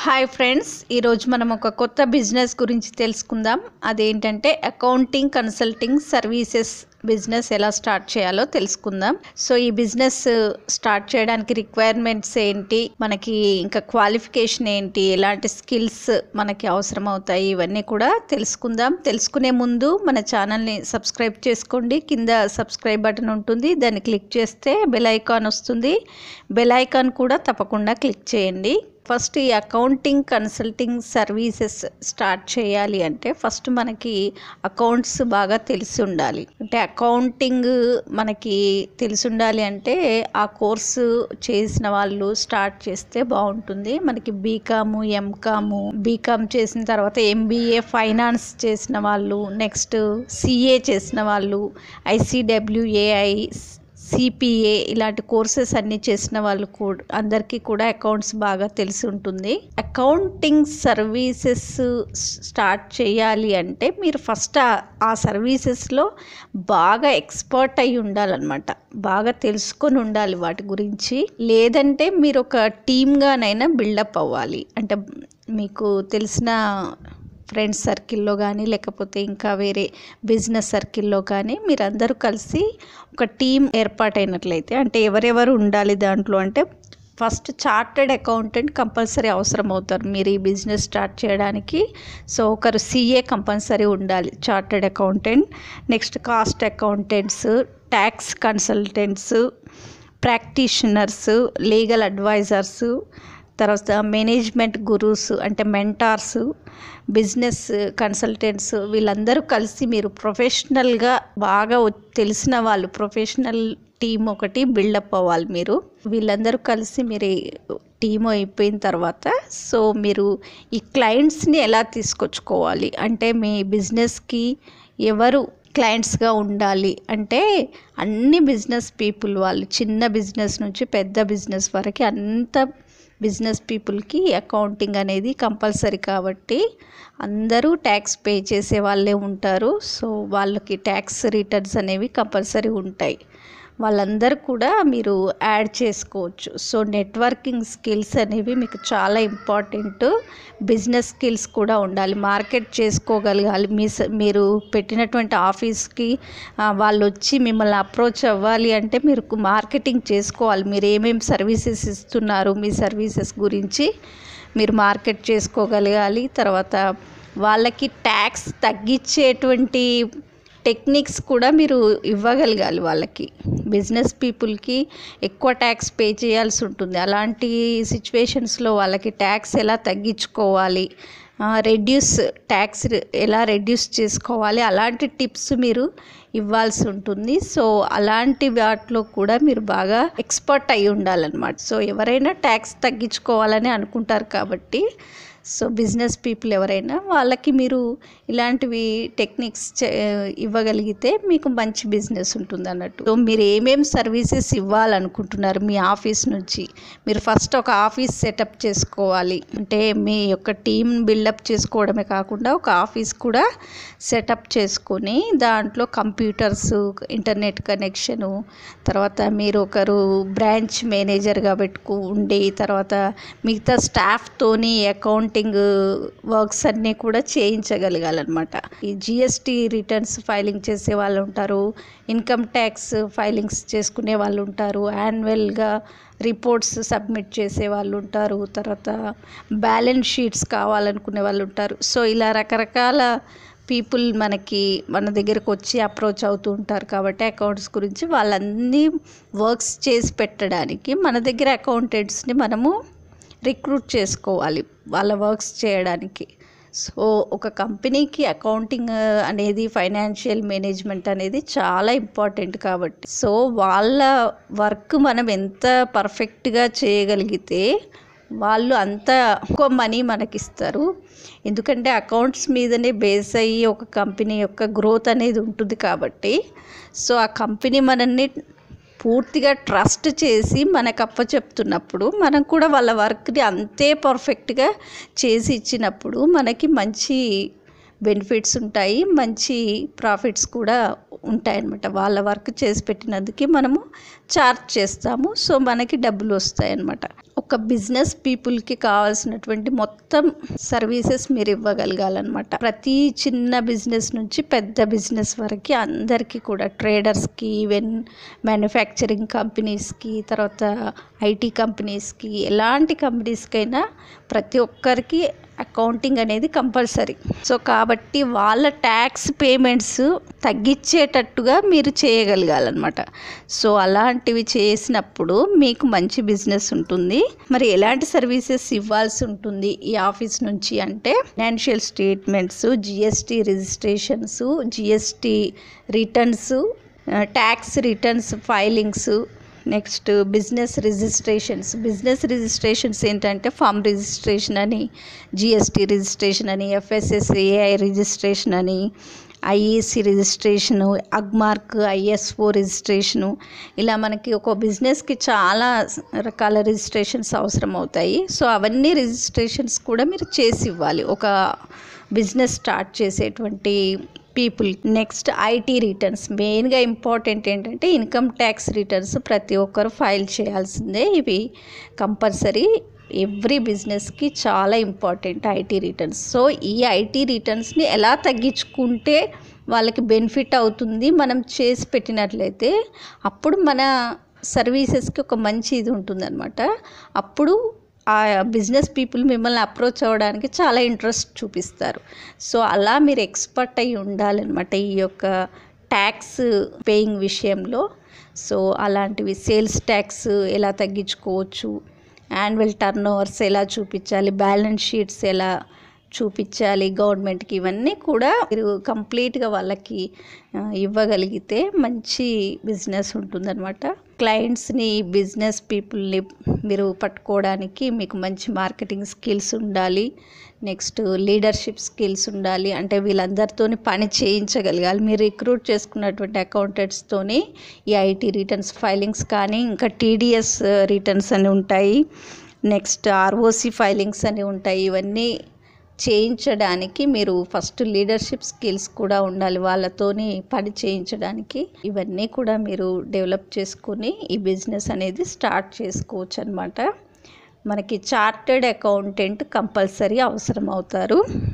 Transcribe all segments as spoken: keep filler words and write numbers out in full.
Hi friends, ఈరోజు మనం ఒక కొత్త బిజినెస్ గురించి తెలుసుకుందాం. అదేంటంటే అకౌంటింగ్ కన్సల్టింగ్ సర్వీసెస్ బిజినెస్ ఎలా స్టార్ట్ చేయాలో తెలుసుకుందాం. సో ఈ బిజినెస్ స్టార్ట్ చేయడానికి రిక్వైర్మెంట్స్ ఏంటి, మనకి ఇంకా క్వాలిఫికేషన్ ఏంటి, ఎలాంటి స్కిల్స్ మనకి అవసరం అవుతాయి, ఇవన్నీ కూడా తెలుసుకుందాం. తెలుసుకునే ముందు మన ఛానల్ని సబ్స్క్రైబ్ చేసుకోండి. కింద సబ్స్క్రైబ్ బటన్ ఉంటుంది, దాన్ని క్లిక్ చేస్తే బెల్ ఐకాన్ వస్తుంది. బెల్ ఐకాన్ కూడా తప్పకుండా క్లిక్ చేయండి. ఫస్ట్ ఈ అకౌంటింగ్ కన్సల్టింగ్ సర్వీసెస్ స్టార్ట్ చేయాలి అంటే ఫస్ట్ మనకి అకౌంట్స్ బాగా తెలిసి ఉండాలి. అంటే అకౌంటింగ్ మనకి తెలిసి ఉండాలి అంటే ఆ కోర్సు చేసిన వాళ్ళు స్టార్ట్ చేస్తే బాగుంటుంది. మనకి బీకాము ఎంకాము బీకామ్ చేసిన తర్వాత ఎంబీఏ ఫైనాన్స్ చేసిన వాళ్ళు, నెక్స్ట్ సిఏ చేసిన వాళ్ళు, ఐసిడబ్ల్యూఏఐ, సిపిఏ ఇలాంటి కోర్సెస్ అన్నీ చేసిన వాళ్ళు కూడా అందరికీ కూడా అకౌంట్స్ బాగా తెలిసి ఉంటుంది. అకౌంటింగ్ సర్వీసెస్ స్టార్ట్ చేయాలి అంటే మీరు ఫస్ట్ ఆ సర్వీసెస్లో బాగా ఎక్స్పర్ట్ అయి ఉండాలన్నమాట. బాగా తెలుసుకొని ఉండాలి వాటి గురించి. లేదంటే మీరు ఒక టీమ్గానైనా బిల్డప్ అవ్వాలి. అంటే మీకు తెలిసిన ఫ్రెండ్స్ సర్కిల్లో కానీ లేకపోతే ఇంకా వేరే బిజినెస్ సర్కిల్లో కానీ మీరందరూ కలిసి ఒక టీం ఏర్పాటైనట్లయితే, అంటే ఎవరెవరు ఉండాలి దాంట్లో అంటే ఫస్ట్ చార్టెడ్ అకౌంటెంట్ కంపల్సరీ అవసరం అవుతారు మీరు ఈ బిజినెస్ స్టార్ట్ చేయడానికి. సో ఒకరు సిఏ కంపల్సరీ ఉండాలి, chartered accountant. Next cost accountants, tax consultants, practitioners, legal advisers, తర్వాత మేనేజ్మెంట్ గురూస్ అంటే మెంటార్స్, బిజినెస్ కన్సల్టెంట్స్, వీళ్ళందరూ కలిసి మీరు ప్రొఫెషనల్గా బాగా తెలిసిన వాళ్ళు ప్రొఫెషనల్ టీం ఒకటి బిల్డప్ అవ్వాలి. మీరు వీళ్ళందరూ కలిసి మీరు టీమ్ అయిపోయిన తర్వాత సో మీరు ఈ క్లయింట్స్ని ఎలా తీసుకొచ్చుకోవాలి అంటే మీ బిజినెస్కి ఎవరు క్లయింట్స్గా ఉండాలి అంటే అన్ని బిజినెస్ పీపుల్, వాళ్ళు చిన్న బిజినెస్ నుంచి పెద్ద బిజినెస్ వరకు అంత బిజినెస్ పీపుల్కి అకౌంటింగ్ అనేది కంపల్సరీ. కాబట్టి అందరూ ట్యాక్స్ పే చేసే వాళ్ళే ఉంటారు. సో వాళ్ళకి ట్యాక్స్ రిటర్న్స్ అనేవి కంపల్సరీ ఉంటాయి. వాళ్ళందరూ కూడా మీరు యాడ్ చేసుకోవచ్చు. సో నెట్వర్కింగ్ స్కిల్స్ అనేవి మీకు చాలా ఇంపార్టెంట్. బిజినెస్ స్కిల్స్ కూడా ఉండాలి, మార్కెట్ చేసుకోగలగాలి. మీ మీరు పెట్టినటువంటి ఆఫీస్కి వాళ్ళు వచ్చి మిమ్మల్ని అప్రోచ్ అవ్వాలి అంటే మీరు మార్కెటింగ్ చేసుకోవాలి. మీరు ఏమేమి సర్వీసెస్ ఇస్తున్నారు, మీ సర్వీసెస్ గురించి మీరు మార్కెట్ చేసుకోగలగాలి. తర్వాత వాళ్ళకి ట్యాక్స్ తగ్గించేటువంటి టెక్నిక్స్ కూడా మీరు ఇవ్వగలగాలి. వాళ్ళకి బిజినెస్ పీపుల్కి ఎక్కువ ట్యాక్స్ పే చేయాల్సి ఉంటుంది. అలాంటి సిచ్యువేషన్స్లో వాళ్ళకి ట్యాక్స్ ఎలా తగ్గించుకోవాలి, రెడ్యూస్ ట్యాక్స్ ఎలా రెడ్యూస్ చేసుకోవాలి, అలాంటి టిప్స్ మీరు ఇవ్వాల్సి ఉంటుంది. సో అలాంటి వాటిలో కూడా మీరు బాగా ఎక్స్పర్ట్ అయి ఉండాలన్నమాట. సో ఎవరైనా ట్యాక్స్ తగ్గించుకోవాలని అనుకుంటారు కాబట్టి సో బిజినెస్ పీపుల్ ఎవరైనా వాళ్ళకి మీరు ఇలాంటివి టెక్నిక్స్ ఇవ్వగలిగితే మీకు మంచి బిజినెస్ ఉంటుంది అన్నట్టు. సో మీరు ఏమేమి సర్వీసెస్ ఇవ్వాలనుకుంటున్నారు మీ ఆఫీస్ నుంచి, మీరు ఫస్ట్ ఒక ఆఫీస్ సెటప్ చేసుకోవాలి. అంటే మీ యొక్క టీమ్ బిల్డప్ చేసుకోవడమే కాకుండా ఒక ఆఫీస్ కూడా సెటప్ చేసుకొని దాంట్లో కంప్యూటర్స్, ఇంటర్నెట్ కనెక్షను, తర్వాత మీరు ఒకరు బ్రాంచ్ మేనేజర్గా పెట్టుకు ఉండి తర్వాత మిగతా స్టాఫ్తోని అకౌంట్ వర్క్స్ అన్నీ కూడా చేయించగలగాలన్నమాట. ఈ జిఎస్టీ రిటర్న్స్ ఫైలింగ్ చేసే వాళ్ళు ఉంటారు, ఇన్కమ్ ట్యాక్స్ ఫైలింగ్స్ చేసుకునే వాళ్ళు ఉంటారు, యాన్యువల్గా రిపోర్ట్స్ సబ్మిట్ చేసే వాళ్ళు ఉంటారు, తర్వాత బ్యాలెన్స్ షీట్స్ కావాలనుకునే వాళ్ళు ఉంటారు. సో ఇలా రకరకాల పీపుల్ మనకి మన దగ్గరకు వచ్చి అప్రోచ్ అవుతూ ఉంటారు. కాబట్టి అకౌంట్స్ గురించి వాళ్ళన్నీ వర్క్స్ చేసి పెట్టడానికి మన దగ్గర అకౌంటెంట్స్ని మనము రిక్రూట్ చేసుకోవాలి వాళ్ళ వర్క్స్ చేయడానికి. సో ఒక కంపెనీకి అకౌంటింగ్ అనేది, ఫైనాన్షియల్ మేనేజ్మెంట్ అనేది చాలా ఇంపార్టెంట్. కాబట్టి సో వాళ్ళ వర్క్ మనం ఎంత పర్ఫెక్ట్గా చేయగలిగితే వాళ్ళు అంత ఎక్కువ మనీ మనకిస్తారు. ఎందుకంటే అకౌంట్స్ మీదనే బేస్ అయ్యి ఒక కంపెనీ యొక్క గ్రోత్ అనేది ఉంటుంది. కాబట్టి సో ఆ కంపెనీ మనల్ని పూర్తిగా ట్రస్ట్ చేసి మనకు అప్పచెప్తున్నప్పుడు మనం కూడా వాళ్ళ వర్క్ని అంతే పర్ఫెక్ట్గా చేసి ఇచ్చినప్పుడు మనకి మంచి బెనిఫిట్స్ ఉంటాయి, మంచి ప్రాఫిట్స్ కూడా ఉంటాయన్నమాట. వాళ్ళ వర్క్ చేసి పెట్టినందుకు మనము చార్జ్ చేస్తాము. సో మనకి డబ్బులు వస్తాయి అన్నమాట. ఒక బిజినెస్ పీపుల్కి కావాల్సినటువంటి మొత్తం సర్వీసెస్ మీరు ఇవ్వగలగాలన్నమాట. ప్రతి చిన్న బిజినెస్ నుంచి పెద్ద బిజినెస్ వరకు అందరికీ కూడా, ట్రేడర్స్కి, ఈవెన్ మ్యానుఫ్యాక్చరింగ్ కంపెనీస్కి, తర్వాత ఐటీ కంపెనీస్కి, ఎలాంటి కంపెనీస్కైనా ప్రతి ఒక్కరికి అకౌంటింగ్ అనేది కంపల్సరీ. సో కాబట్టి వాళ్ళ ట్యాక్స్ పేమెంట్స్ తగ్గించేటట్టుగా మీరు చేయగలగాలన్నమాట. సో అలాంటివి చేసినప్పుడు మీకు మంచి బిజినెస్ ఉంటుంది. మరి ఎలాంటి సర్వీసెస్ ఇవ్వాల్సి ఉంటుంది ఈ ఆఫీస్ నుంచి అంటే, financial statements, GST registrations, GST returns, tax returns filings, next business registrations. Business registrations ఏంటంటే ఫామ్ రిజిస్ట్రేషన్ అని, జిఎస్టీ రిజిస్ట్రేషన్ అని, ఎఫ్ఎస్ఎస్ఏఐ రిజిస్ట్రేషన్ అని, IEC registration, Agmark, ISO registration, ఇలా మనకి ఒక బిజినెస్కి చాలా రకాల రిజిస్ట్రేషన్స్ అవసరం అవుతాయి. సో అవన్నీ రిజిస్ట్రేషన్స్ కూడా మీరు చేసి ఇవ్వాలి ఒక బిజినెస్ స్టార్ట్ చేసేటువంటి పీపుల్. Next IT returns. మెయిన్గా ఇంపార్టెంట్ ఏంటంటే ఇన్కమ్ ట్యాక్స్ రిటర్న్స్ ప్రతి ఒక్కరు ఫైల్ చేయాల్సిందే. ఇవి కంపల్సరీ ఎవ్రీ బిజినెస్కి చాలా ఇంపార్టెంట్ ఐటీ రిటర్న్స్. సో ఈ ఐటీ రిటర్న్స్ని ఎలా తగ్గించుకుంటే వాళ్ళకి బెనిఫిట్ అవుతుంది మనం చేసి పెట్టినట్లయితే, అప్పుడు మన సర్వీసెస్కి ఒక మంచి ఇది ఉంటుందన్నమాట. అప్పుడు ఆ బిజినెస్ పీపుల్ మిమ్మల్ని అప్రోచ్ అవ్వడానికి చాలా ఇంట్రెస్ట్ చూపిస్తారు. సో అలా మీరు ఎక్స్పర్ట్ అయి ఉండాలన్నమాట ఈ యొక్క ట్యాక్స్ పేయింగ్ విషయంలో. సో అలాంటివి సేల్స్ ట్యాక్స్ ఎలా తగ్గించుకోవచ్చు, యాన్యువల్ టర్న్ ఓవర్స్ ఎలా చూపించాలి, బ్యాలెన్స్ షీట్స్ ఎలా చూపించాలి గవర్నమెంట్కి, ఇవన్నీ కూడా మీరు కంప్లీట్గా వాళ్ళకి ఇవ్వగలిగితే మంచి బిజినెస్ ఉంటుందన్నమాట. క్లయింట్స్ని, బిజినెస్ పీపుల్ని మీరు పట్టుకోవడానికి మీకు మంచి మార్కెటింగ్ స్కిల్స్ ఉండాలి. నెక్స్ట్ లీడర్షిప్ స్కిల్స్ ఉండాలి. అంటే వీళ్ళందరితోని పని చేయించగలగాలి. మీరు రిక్రూట్ చేసుకున్నటువంటి అకౌంటెంట్స్తోని ఈ ఐటీ రిటర్న్స్ ఫైలింగ్స్ కానీ, ఇంకా టీడీఎస్ రిటర్న్స్ అని ఉంటాయి, నెక్స్ట్ ఆర్ఓసి ఫైలింగ్స్ అని ఉంటాయి. ఇవన్నీ చేయించడానికి మీరు ఫస్ట్ లీడర్షిప్ స్కిల్స్ కూడా ఉండాలి వాళ్ళతోని పని చేయించడానికి. ఇవన్నీ కూడా మీరు డెవలప్ చేసుకుని ఈ బిజినెస్ అనేది స్టార్ట్ చేసుకోవచ్చు అన్నమాట. మనకి చార్టెడ్ అకౌంటెంట్ కంపల్సరీ అవసరం అవుతారు.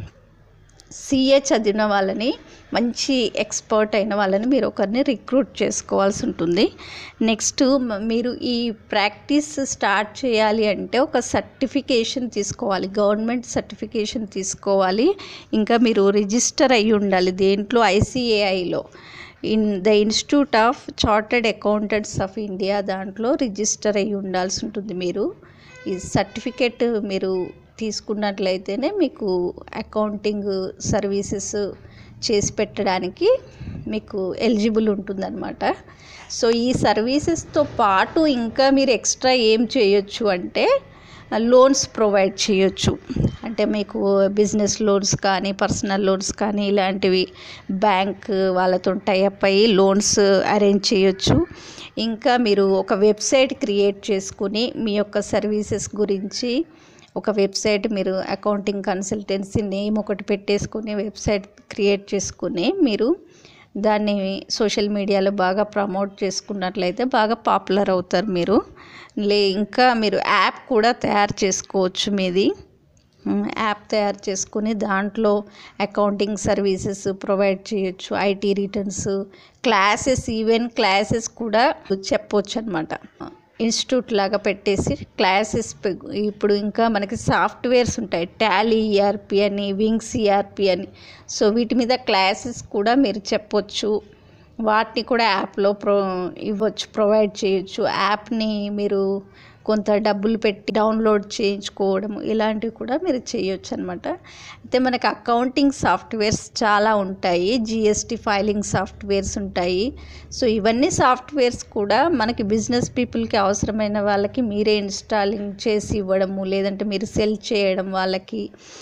సిఏ చదివిన వాళ్ళని, మంచి ఎక్స్పర్ట్ అయిన వాళ్ళని మీరు ఒకరిని రిక్రూట్ చేసుకోవాల్సి ఉంటుంది. నెక్స్ట్ మీరు ఈ ప్రాక్టీస్ స్టార్ట్ చేయాలి అంటే ఒక సర్టిఫికేషన్ తీసుకోవాలి, గవర్నమెంట్ సర్టిఫికేషన్ తీసుకోవాలి. ఇంకా మీరు రిజిస్టర్ అయ్యి ఉండాలి దేంట్లో, ఐసిఏఐలో, in the institute of chartered accountants of India, దాంట్లో రిజిస్టర్ అయ్యి ఉండాల్సి ఉంటుంది. మీరు ఈ సర్టిఫికేట్ మీరు తీసుకున్నట్లయితేనే మీకు అకౌంటింగ్ సర్వీసెస్ చేసి పెట్టడానికి మీకు ఎలిజిబుల్ ఉంటుందన్నమాట. సో ఈ సర్వీసెస్తో పాటు ఇంకా మీరు ఎక్స్ట్రా ఏం చేయొచ్చు అంటే లోన్స్ ప్రొవైడ్ చేయొచ్చు. అంటే మీకు బిజినెస్ లోన్స్ కానీ, పర్సనల్ లోన్స్ కానీ, ఇలాంటివి బ్యాంక్ వాళ్ళతో టైఅప్ అయ్యి లోన్స్ అరేంజ్ చేయొచ్చు. ఇంకా మీరు ఒక వెబ్సైట్ క్రియేట్ చేసుకుని మీ యొక్క సర్వీసెస్ గురించి ఒక వెబ్సైట్, మీరు అకౌంటింగ్ కన్సల్టెన్సీ నేమ్ ఒకటి పెట్టేసుకుని వెబ్సైట్ క్రియేట్ చేసుకుని మీరు దాన్ని సోషల్ మీడియాలో బాగా ప్రమోట్ చేసుకున్నట్లయితే బాగా పాపులర్ అవుతారు మీరు. లే ఇంకా మీరు యాప్ కూడా తయారు చేసుకోవచ్చు. మీది యాప్ తయారు చేసుకుని దాంట్లో అకౌంటింగ్ సర్వీసెస్ ప్రొవైడ్ చేయొచ్చు, IT returns classes, even classes కూడా చెప్పవచ్చు అన్నమాట. ఇన్స్టిట్యూట్ లాగా పెట్టేసి క్లాసెస్. ఇప్పుడు ఇంకా మనకి సాఫ్ట్వేర్స్ ఉంటాయి, టాలీ ఈఆర్పి అని, వింగ్స్ ఈఆర్పి అని. సో వీటి మీద క్లాసెస్ కూడా మీరు చెప్పొచ్చు. వాటిని కూడా యాప్లో ప్రో ఇవ్వచ్చు, ప్రొవైడ్ చేయొచ్చు. యాప్ని మీరు కొంత డబ్బులు పెట్టి డౌన్లోడ్ చేయించుకోవడం, ఇలాంటివి కూడా మీరు చేయొచ్చు అనమాట. అయితే మనకి అకౌంటింగ్ సాఫ్ట్వేర్స్ చాలా ఉంటాయి, జిఎస్టీ ఫైలింగ్ సాఫ్ట్వేర్స్ ఉంటాయి. సో ఇవన్నీ సాఫ్ట్వేర్స్ కూడా మనకి బిజినెస్ పీపుల్కి అవసరమైన వాళ్ళకి మీరే ఇన్స్టాలింగ్ చేసి ఇవ్వడము, లేదంటే మీరు సెల్ చేయడం వాళ్ళకి.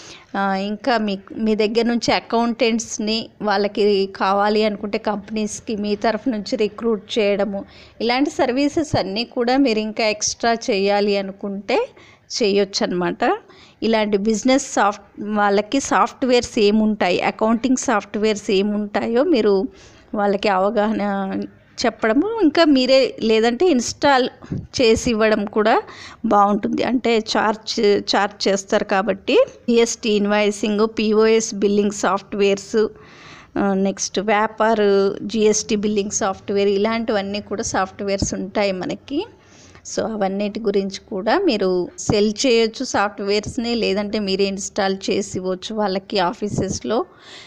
ఇంకా మీ మీ దగ్గర నుంచి అకౌంటెంట్స్ని వాళ్ళకి కావాలి అనుకుంటే కంపెనీస్కి మీ తరఫు నుంచి రిక్రూట్ చేయడము, ఇలాంటి సర్వీసెస్ అన్నీ కూడా మీరు ఇంకా ఎక్స్ట్రా చేయాలి అనుకుంటే చేయొచ్చు అనమాట. ఇలాంటి బిజినెస్ సాఫ్ట్ వాళ్ళకి సాఫ్ట్వేర్స్ ఏముంటాయి, అకౌంటింగ్ సాఫ్ట్వేర్స్ ఏముంటాయో మీరు వాళ్ళకి అవగాహన చెప్పడము, ఇంకా మీరే లేదంటే ఇన్స్టాల్ చేసి ఇవ్వడం కూడా బాగుంటుంది. అంటే చార్జ్ చార్జ్ చేస్తారు కాబట్టి GST invoicing, POS billing softwares, next Vyapar GST billing software, ఇలాంటివన్నీ కూడా సాఫ్ట్వేర్స్ ఉంటాయి మనకి. సో అవన్నిటి గురించి కూడా మీరు సెల్ చేయొచ్చు సాఫ్ట్వేర్స్ని, లేదంటే మీరే ఇన్స్టాల్ చేసి ఇవ్వచ్చు వాళ్ళకి. ఆఫీసెస్లో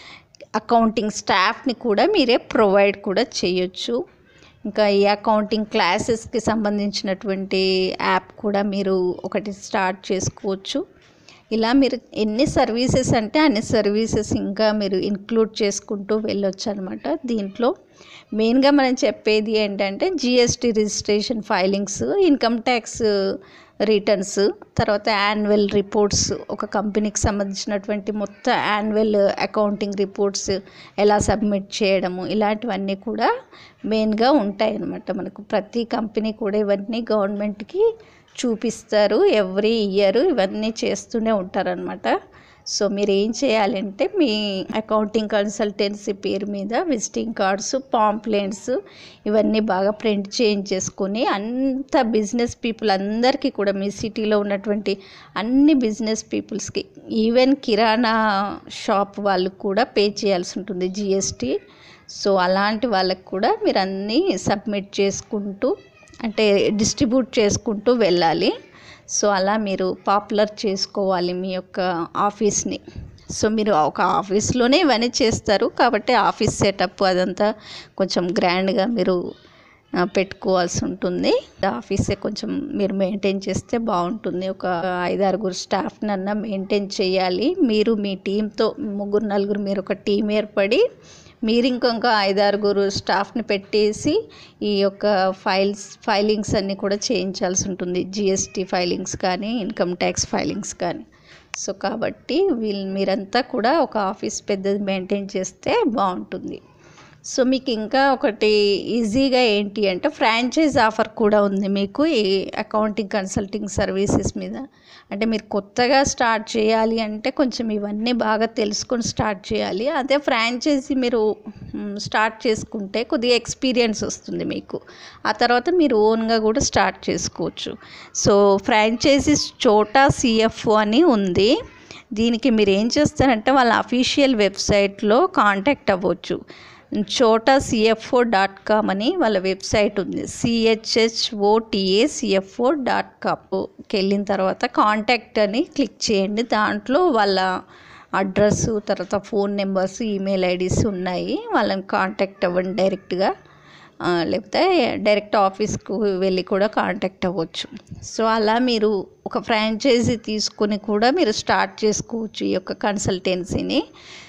అకౌంటింగ్ స్టాఫ్ని కూడా మీరే ప్రొవైడ్ కూడా చేయొచ్చు. ఇంకా ఈ అకౌంటింగ్ క్లాసెస్కి సంబంధించినటువంటి యాప్ కూడా మీరు ఒకటి స్టార్ట్ చేసుకోవచ్చు. ఇలా మీరు ఎన్ని సర్వీసెస్ అంటే అన్ని సర్వీసెస్ ఇంకా మీరు ఇంక్లూడ్ చేసుకుంటూ వెళ్ళొచ్చు అనమాట. దీంట్లో మెయిన్గా మనం చెప్పేది ఏంటంటే GST registration filings, income tax returns, తర్వాత యాన్యువల్ రిపోర్ట్స్, ఒక కంపెనీకి సంబంధించినటువంటి మొత్తం యాన్యువల్ అకౌంటింగ్ రిపోర్ట్స్ ఎలా సబ్మిట్ చేయడము, ఇలాంటివన్నీ కూడా మెయిన్గా ఉంటాయి అన్నమాట. మనకు ప్రతి కంపెనీ కూడా ఇవన్నీ గవర్నమెంట్కి చూపిస్తారు ఎవ్రీ ఇయర్, ఇవన్నీ చేస్తూనే ఉంటారనమాట. సో మీరు ఏం చేయాలంటే మీ అకౌంటింగ్ కన్సల్టెన్సీ పేరు మీద విజిటింగ్ కార్డ్స్, పాంప్లెంట్స్ ఇవన్నీ బాగా ప్రింట్ చేయించేసుకొని అంత బిజినెస్ పీపుల్ అందరికీ కూడా, మీ సిటీలో ఉన్నటువంటి అన్ని బిజినెస్ పీపుల్స్కి, ఈవెన్ కిరాణా షాప్ వాళ్ళకు కూడా పే చేయాల్సి ఉంటుంది జిఎస్టీ. సో అలాంటి వాళ్ళకు కూడా మీరు అన్నీ సబ్మిట్ చేసుకుంటూ, అంటే డిస్ట్రిబ్యూట్ చేసుకుంటూ వెళ్ళాలి. సో అలా మీరు పాపులర్ చేసుకోవాలి మీ యొక్క ఆఫీస్ని. సో మీరు ఒక ఆఫీస్లోనే ఇవన్నీ చేస్తారు కాబట్టి ఆఫీస్ సెటప్ అదంతా కొంచెం గ్రాండ్గా మీరు పెట్టుకోవాల్సి ఉంటుంది. ఆఫీసే కొంచెం మీరు మెయింటైన్ చేస్తే బాగుంటుంది. ఒక ఐదారుగురు స్టాఫ్ని అన్నా మెయింటైన్ చేయాలి. మీరు మీ టీంతో ముగ్గురు నలుగురు మీరు ఒక టీం ఏర్పడి మీరు ఇంకొక ఐదారుగురు స్టాఫ్ని పెట్టేసి ఈ యొక్క ఫైల్స్ ఫైలింగ్స్ అన్నీ కూడా చేయించాల్సి ఉంటుంది. జిఎస్టీ ఫైలింగ్స్ కానీ, ఇన్కమ్ ట్యాక్స్ ఫైలింగ్స్ కానీ. సో కాబట్టి వీళ్ళు మీరంతా కూడా ఒక ఆఫీస్ పెద్దది మెయింటైన్ చేస్తే బాగుంటుంది. సో మీకు ఇంకా ఒకటి ఈజీగా ఏంటి అంటే ఫ్రాంచైజ్ ఆఫర్ కూడా ఉంది మీకు ఈ అకౌంటింగ్ కన్సల్టింగ్ సర్వీసెస్ మీద. అంటే మీరు కొత్తగా స్టార్ట్ చేయాలి అంటే కొంచెం ఇవన్నీ బాగా తెలుసుకొని స్టార్ట్ చేయాలి. అదే ఫ్రాంచైజీ మీరు స్టార్ట్ చేసుకుంటే కొద్దిగా ఎక్స్పీరియన్స్ వస్తుంది మీకు. ఆ తర్వాత మీరు ఓన్గా కూడా స్టార్ట్ చేసుకోవచ్చు. సో ఫ్రాంచైజీస్ చోటా సిఎఫ్ఓ అని ఉంది. దీనికి మీరు ఏం చేస్తారంటే వాళ్ళ అఫీషియల్ వెబ్సైట్లో కాంటాక్ట్ అవ్వచ్చు. చోటా సిఎఫ్ఓ డాట్ కామ్ అని వాళ్ళ వెబ్సైట్ ఉంది. సిహెచ్హెచ్ఓటిఏ సిఎఫ్ఓ డాట్ కామ్కి వెళ్ళిన తర్వాత కాంటాక్ట్ అని క్లిక్ చేయండి. దాంట్లో వాళ్ళ అడ్రస్, తర్వాత ఫోన్ నెంబర్స్, ఈమెయిల్ ఐడీస్ ఉన్నాయి. వాళ్ళని కాంటాక్ట్ అవ్వండి డైరెక్ట్గా, లేకపోతే డైరెక్ట్ ఆఫీస్కు వెళ్ళి కూడా కాంటాక్ట్ అవ్వచ్చు. సో అలా మీరు ఒక ఫ్రాంచైజీ తీసుకొని కూడా మీరు స్టార్ట్ చేసుకోవచ్చు ఈ యొక్క కన్సల్టెన్సీని.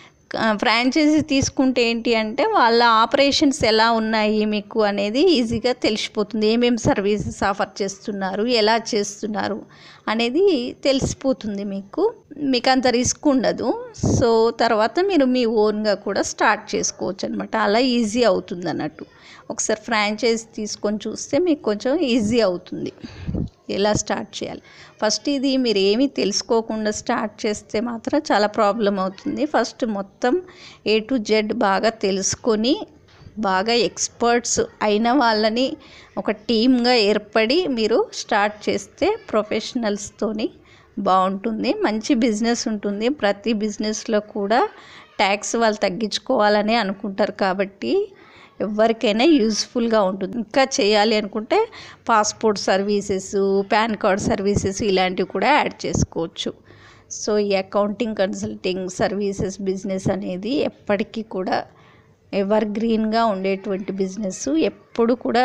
ఫ్రాంచైజీ తీసుకుంటే ఏంటి అంటే వాళ్ళ ఆపరేషన్స్ ఎలా ఉన్నాయి మీకు అనేది ఈజీగా తెలిసిపోతుంది. ఏమేమి సర్వీసెస్ ఆఫర్ చేస్తున్నారు, ఎలా చేస్తున్నారు అనేది తెలిసిపోతుంది మీకు. మీకు అంత రిస్క్ ఉండదు. సో తర్వాత మీరు మీ ఓన్గా కూడా స్టార్ట్ చేసుకోవచ్చు అనమాట. అలా ఈజీ అవుతుంది అన్నట్టు. ఒకసారి ఫ్రాంచైజ్ తీసుకొని చూస్తే మీకు కొంచెం ఈజీ అవుతుంది ఎలా స్టార్ట్ చేయాలి. ఫస్ట్ ఇది మీరు ఏమీ తెలుసుకోకుండా స్టార్ట్ చేస్తే మాత్రం చాలా ప్రాబ్లం అవుతుంది. ఫస్ట్ మొత్తం ఏ టు జెడ్ బాగా తెలుసుకొని బాగా ఎక్స్పర్ట్స్ అయిన వాళ్ళని ఒక టీమ్గా ఏర్పడి మీరు స్టార్ట్ చేస్తే ప్రొఫెషనల్స్తోని బాగుంటుంది. మంచి బిజినెస్ ఉంటుంది. ప్రతి బిజినెస్లో కూడా ట్యాక్స్ వాళ్ళు తగ్గించుకోవాలని అనుకుంటారు కాబట్టి ఎవరికైనా యూస్ఫుల్గా ఉంటుంది. ఇంకా చేయాలి అనుకుంటే passport services, PAN card services ఇలాంటివి కూడా యాడ్ చేసుకోవచ్చు. సో ఈ అకౌంటింగ్ కన్సల్టింగ్ సర్వీసెస్ బిజినెస్ అనేది ఎప్పటికీ కూడా ఎవర్ గ్రీన్గా ఉండేటువంటి బిజినెస్, ఎప్పుడు కూడా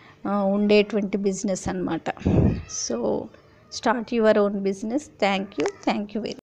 ఉండేటువంటి బిజినెస్ అన్నమాట. So start your own business. Thank you thank you very